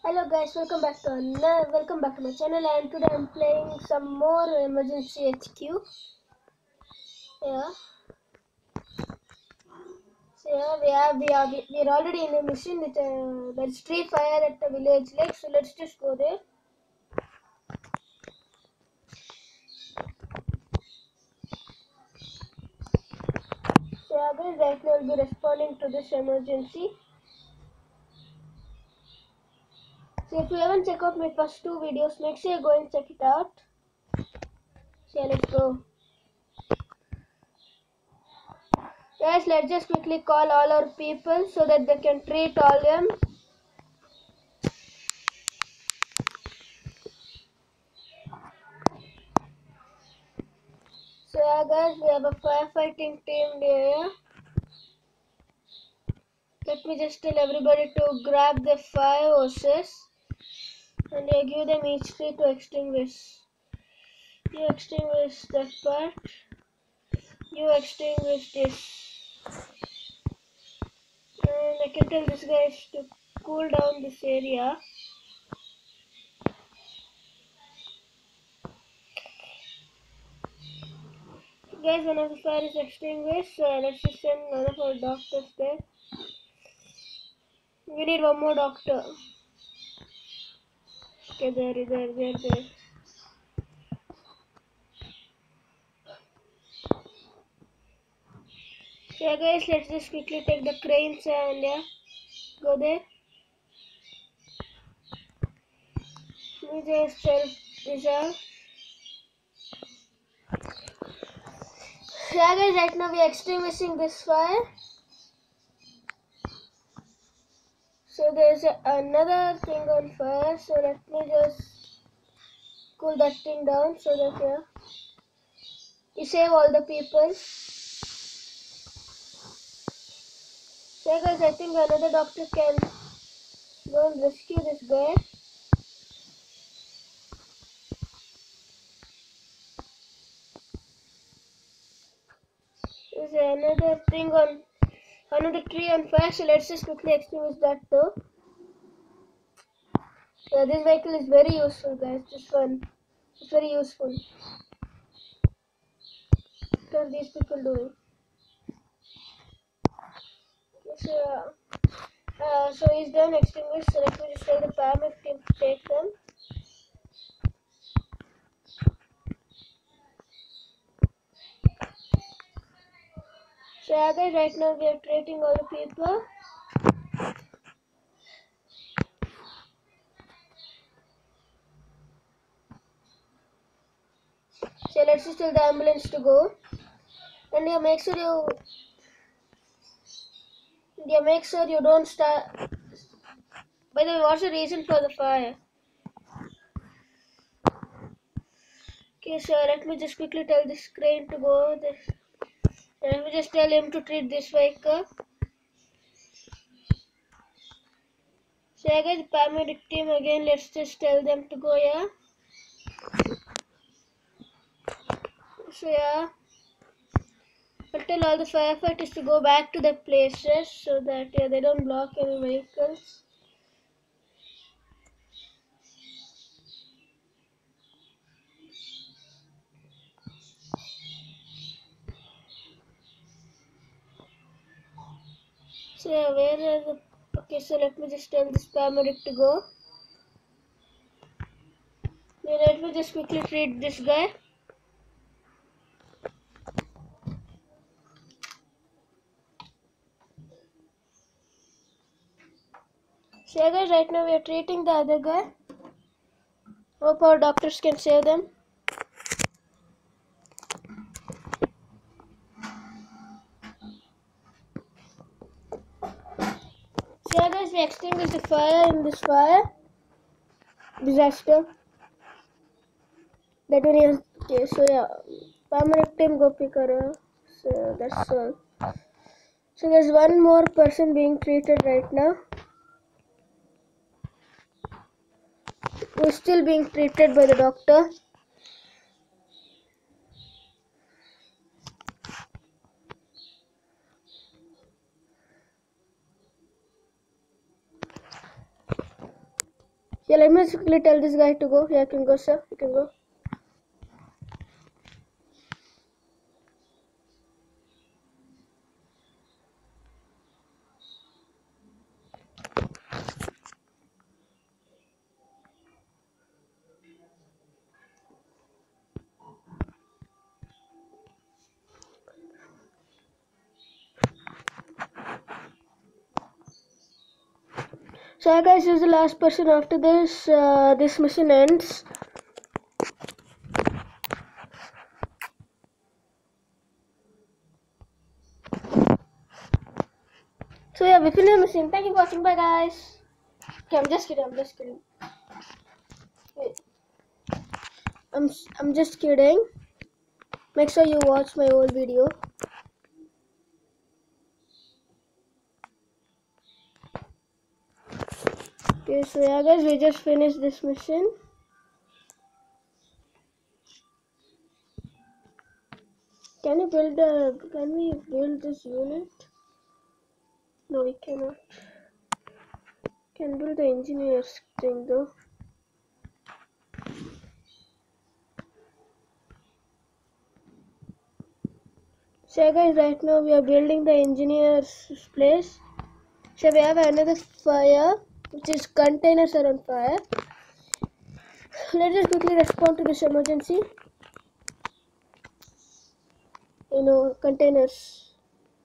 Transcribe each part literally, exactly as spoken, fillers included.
Hello guys, welcome back to another, welcome back to my channel, and today I'm playing some more Emergency H Q. Yeah. So yeah, we are we are we are already in a mission with uh, there's tree fire at the village lake. So let's just go there. So yeah, guys, right now I'll be responding to this emergency. So if you haven't checked out my first two videos, make sure you go and check it out. So yeah, let's go. Guys, let's just quickly call all our people so that they can treat all them. So yeah, guys, we have a firefighting team here. Let me just tell everybody to grab the fire hoses and I give them each three to extinguish. You extinguish that part. You extinguish this. And I can tell this guy to cool down this area. Guys, one of the fire is extinguished, so let's just send one of our doctors there. We need one more doctor. Okay, there, there, there, there. So yeah, guys, let's just quickly take the cranes and yeah, go there. We just self-resolve. Yeah guys, right now we are extinguishing this fire. So there's a, another thing on fire, so let me just cool that thing down so that yeah, we save all the people. So yeah, guys, I think another doctor can go and rescue this guy. There's another thing on another tree on fire, so let's just quickly extinguish that too. Yeah, this vehicle is very useful guys, this one. It's very useful. What are these people doing? Okay, so yeah. Uh, so he's done extinguished, so let me just tell the paramedic team to take them. So yeah guys, right now we are treating all the people. So let's just tell the ambulance to go. And yeah, make sure you yeah make sure you don't start. By the way, what's the reason for the fire? Okay, so let me just quickly tell this crane to go. This, let me just tell him to treat this vehicle. So yeah guys, paramedic team again, let's just tell them to go, yeah. So yeah, I'll tell all the firefighters to go back to their places so that yeah, they don't block any vehicles. So yeah, where are the... Okay, so let me just tell this paramedic to go. Then let me just quickly treat this guy. So yeah guys, right now we are treating the other guy. Hope our doctors can save them. So yeah guys, we extinguished the fire in this fire disaster. That one is okay. So yeah, paramedic team go pick her up. So that's all. So there's one more person being treated right now. Who's still being treated by the doctor. Yeah, let me quickly tell this guy to go. Yeah, you can go, sir. You can go. So yeah, guys, this is the last person. After this, uh, this mission ends. So yeah, we finish the mission. Thank you for watching. Bye, guys. Okay, I'm just kidding. I'm just kidding. Wait. I'm I'm just kidding. Make sure you watch my old video. Okay, so yeah, guys, we just finished this mission. Can you build a? Can we build this unit? No, we cannot. Can build the engineer's thing though. So yeah, guys, right now we are building the engineer's place. So we have another fire, which is containers are on fire. Let us quickly respond to this emergency. You know, containers.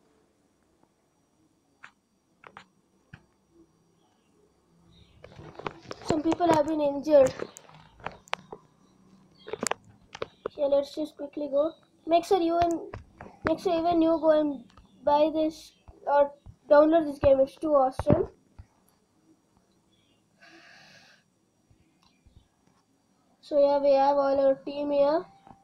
Some people have been injured. Yeah, let's just quickly go. Make sure you and make sure even you go and buy this or download this game. It's too awesome. So yeah, we have all our team here.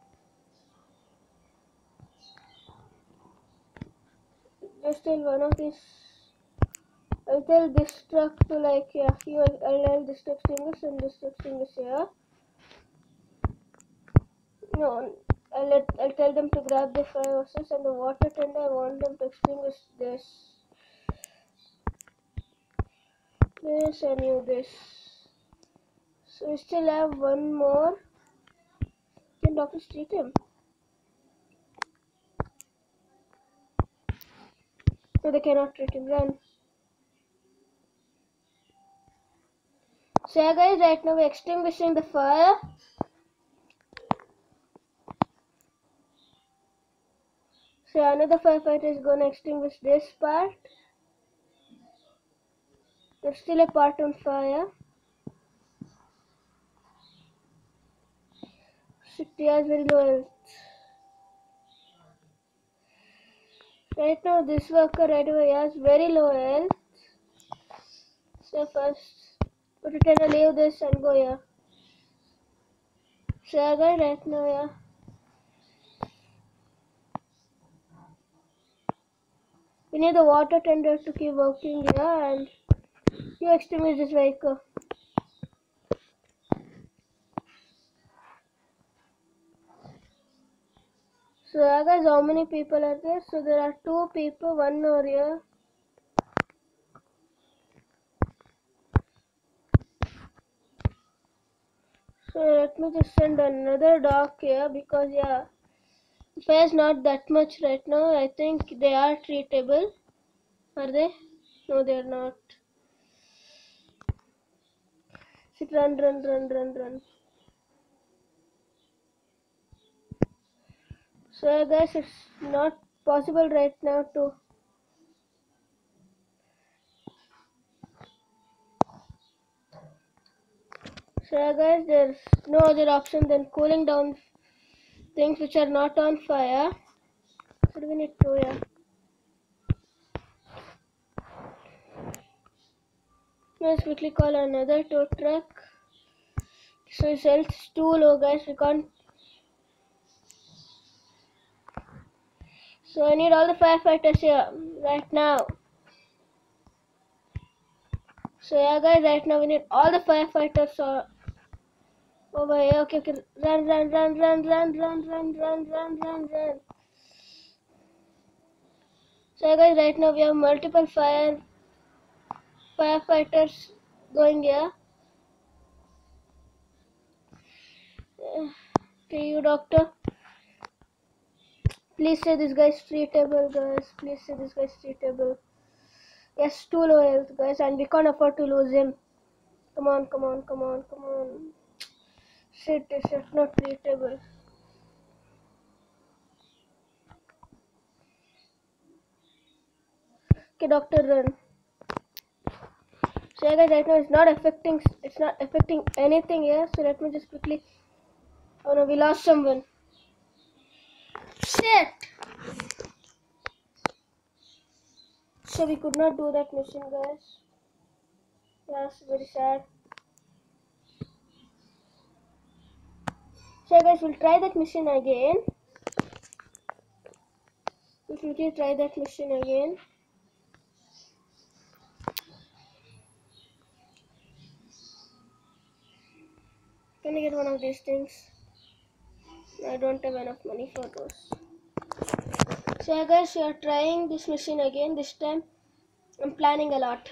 Just tell one of these. I'll tell this truck to like yeah. You I'll tell this truck this and this truck this here. No, I'll let I'll tell them to grab the fire hoses and the water tender. I want them to extinguish this, this and you this. So we still have one more. Can doctors treat him? No, they cannot treat him. Run. So yeah, guys, right now we're extinguishing the fire. So yeah, another firefighter is gonna extinguish this part. There's still a part on fire. City has very low health. Right now, this worker right away has very low health. So first, put it in a leave this and go here. So yeah, guys, right now, yeah. We need the water tender to keep working here and you extinguish this vehicle. So yeah, guys, how many people are there? So there are two people, one over here. So let me just send another dock here because yeah, the fire is not that much right now. I think they are treatable. Are they? No, they are not. Sit, run, run, run, run, run. So yeah, guys, it's not possible right now to. So yeah, guys, there's no other option than cooling down things which are not on fire. What do we need to? Yeah. Let's quickly call another tow truck. So his health is too low, guys. We can't. So I need all the firefighters here right now. So yeah, guys, right now we need all the firefighters uh, over here. Okay, okay, run, run, run, run, run, run, run, run, run, run, run. So yeah, guys, right now we have multiple fire firefighters going here. Okay, you doctor. Please say this guy is treatable, guys. Please say this guy is treatable. Yes, too low health, guys, and we can't afford to lose him. Come on, come on, come on, come on. Shit, this is not treatable. Okay, doctor, run. So yeah, guys, right now it's not affecting. It's not affecting anything here. So let me just quickly. Oh no, we lost someone. Shit. So we could not do that mission, guys. Yes, very sad. So guys, we'll try that mission again. We'll quickly try that mission again. Can I get one of these things? I don't have enough money for those. So yeah, guys, we are trying this mission again. This time, I'm planning a lot.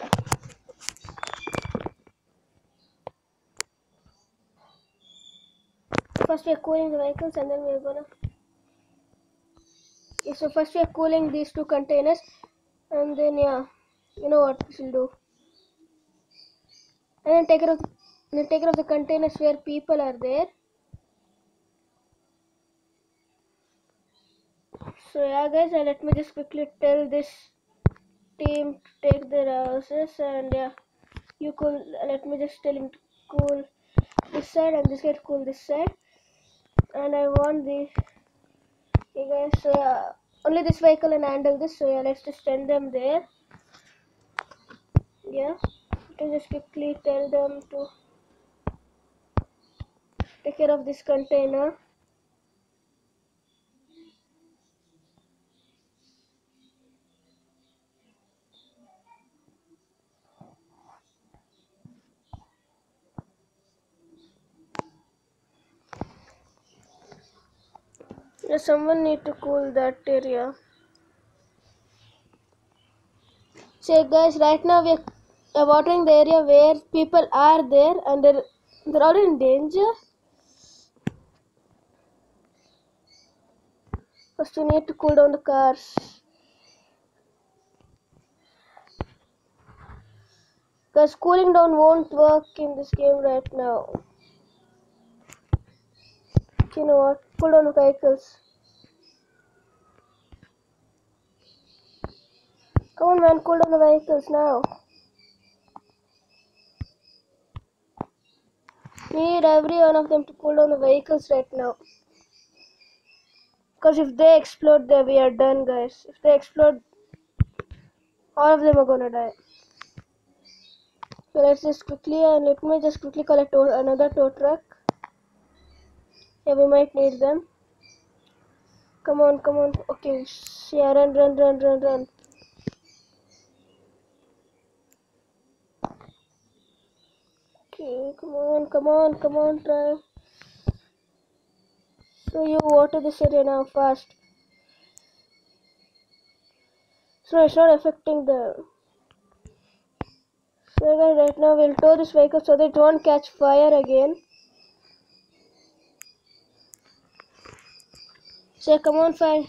First, we are cooling the vehicles, and then we are gonna. Okay, so first we are cooling these two containers, and then yeah, you know what we should do. And then take care of, then take care of the containers where people are there. So yeah, guys, uh, let me just quickly tell this team to take their houses, and yeah, you cool. Let me just tell him to cool this side, and this guy to cool this side. And I want the. Okay, guys, so yeah, only this vehicle can handle this. So yeah, let's just send them there. Yeah, you can just quickly tell them to take care of this container. Yeah, someone need to cool that area. So guys, right now we are watering the area where people are there, and they're, they're all in danger. First we need to cool down the cars. Because cooling down won't work in this game right now. You know what? Cool down the vehicles. Come on man, cool down the vehicles now. Need every one of them to cool down the vehicles right now. Because if they explode, then we are done, guys. If they explode, all of them are gonna die. So let's just quickly, and let me just quickly collect another tow truck. Yeah, we might need them. Come on, come on. Okay, yeah, run, run, run, run, run. Okay, come on, come on, come on, try. So you water this area now fast. So it's not affecting the. So guys, right now we'll tow this vehicle so that it won't catch fire again. So come on, fire.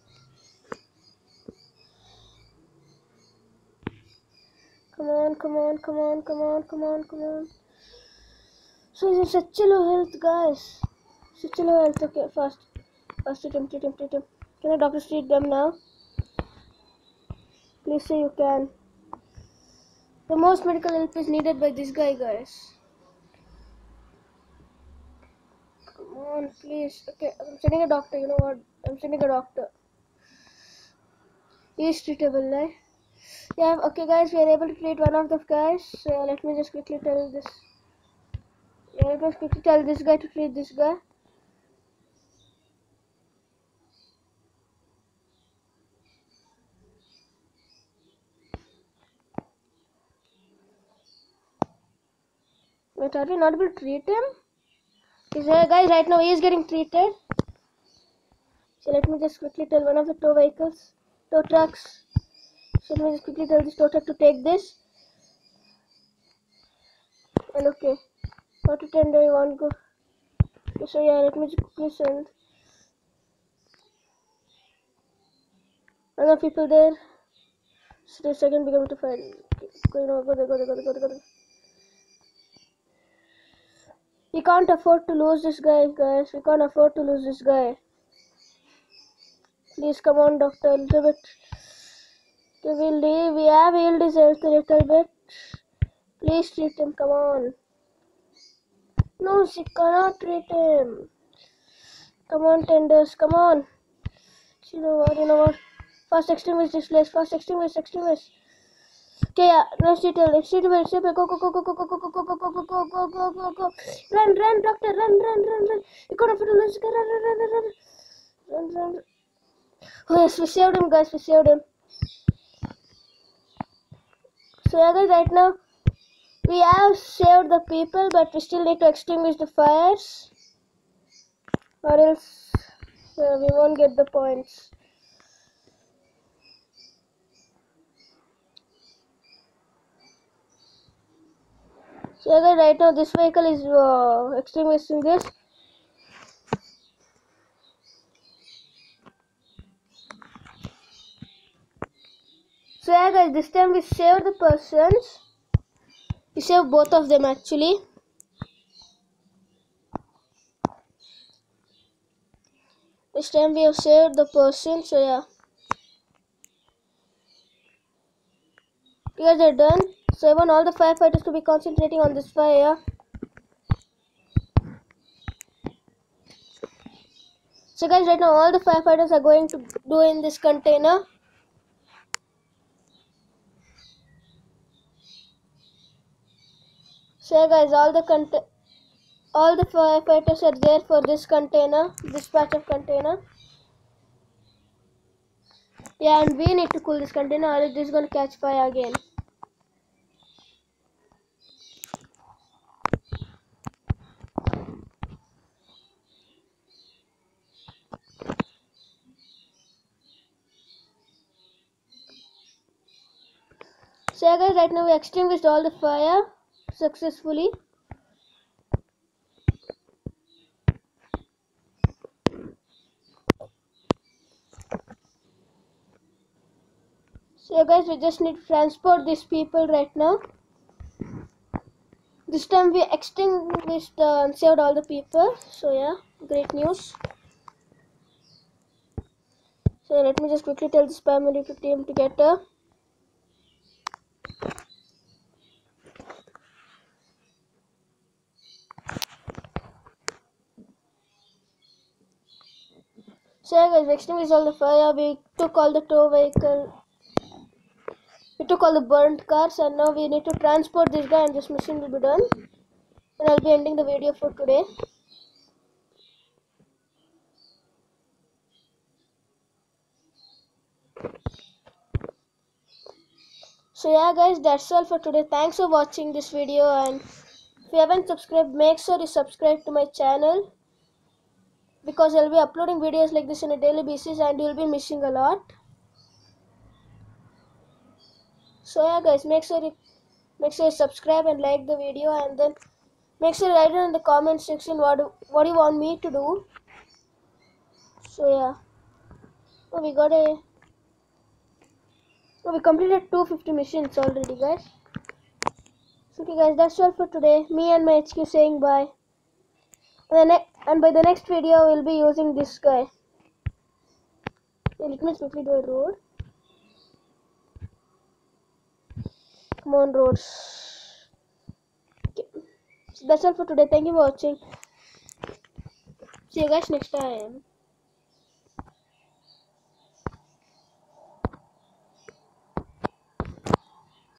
Come on, come on, come on, come on, come on, come on. So it's such a low health, guys. Such a low health. Okay, fast. Fast, treat him, treat him, treat him. Can the doctor treat them now? Please say you can. The most medical help is needed by this guy, guys. Come on, please. Okay, I'm sending a doctor. You know what? I'm sending a doctor. He is treatable, right? Yeah, okay, guys. We are able to treat one of the guys. So let me just quickly tell this. Yeah, let me just quickly tell this guy to treat this guy. Wait, are we not able to treat him? Is there, guys, right now he is getting treated. So let me just quickly tell one of the tow vehicles, tow trucks. So let me just quickly tell this tow truck to take this. And okay, what to ten do you want to go? So yeah, let me just quickly send. Other people there. So the second become to fight. Go there, go there, go there, go there, go there, go there. We can't afford to lose this guy, guys. We can't afford to lose this guy. Please come on, doctor, a little bit. Okay, we'll leave. We have healed his health a little bit. Please treat him, come on. No, she cannot treat him. Come on, tenders, come on. You know what, you know what? Fast extinguish this place. Fast extinguish, extinguish. Okay, yeah, let's see till, let's see till, let's see till, go, go, go, go, go, go, go, go, go, go, go, go, go, go, go, go. Run, run, doctor, run, run, run, run. You can't afford to lose, run, run, run, run, run. Run, run. Oh yes, we saved him, guys, we saved him. So yeah, guys, right now, we have saved the people, but we still need to extinguish the fires. Or else, uh, we won't get the points. So yeah, guys, right now, this vehicle is uh, extinguishing this. So yeah, guys, this time we saved the persons. We saved both of them actually. This time we have saved the person. So yeah, you guys are done. So I want all the firefighters to be concentrating on this fire. So guys, right now all the firefighters are going to do in this container. So yeah, guys, all the container. All the firefighters are there for this container, this patch of container. Yeah, and we need to cool this container or it is going to catch fire again. So yeah, guys, right now we extinguished all the fire successfully. So yeah, guys, we just need to transport these people right now. This time we extinguished uh, and saved all the people. So yeah, great news. So let me just quickly tell this paramedic team to get her. So yeah, guys, we extinguished all the fire. We took all the tow vehicle. We took all the burnt cars and now we need to transport this guy and this mission will be done. And I'll be ending the video for today. So yeah, guys, that's all for today. Thanks for watching this video, and if you haven't subscribed, make sure you subscribe to my channel, because I'll be uploading videos like this on a daily basis and you'll be missing a lot. So yeah, guys, make sure you make sure you subscribe and like the video, and then make sure you write it in the comment section what do, what you want me to do. So yeah, oh, we got a oh, we completed two hundred fifty missions already, guys. So okay, guys, that's all for today. Me and my H Q saying bye. And, the and by the next video, we'll be using this guy. Yeah, let me quickly do a road. Come on, roads. Okay. So that's all for today. Thank you for watching. See you guys next time.